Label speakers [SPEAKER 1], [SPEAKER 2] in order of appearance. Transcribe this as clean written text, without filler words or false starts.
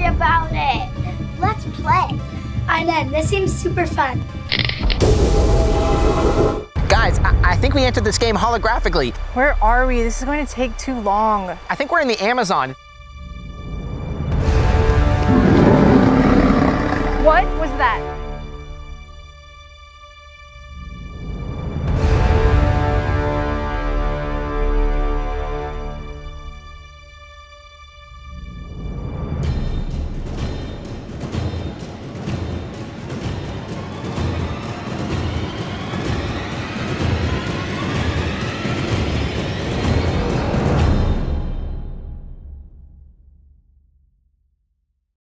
[SPEAKER 1] about it. Let's play.
[SPEAKER 2] I'm in. This seems super fun.
[SPEAKER 3] Guys, I think we entered this game holographically.
[SPEAKER 4] Where are we? This is going to take too long.
[SPEAKER 3] I think we're in the Amazon.
[SPEAKER 4] What was that?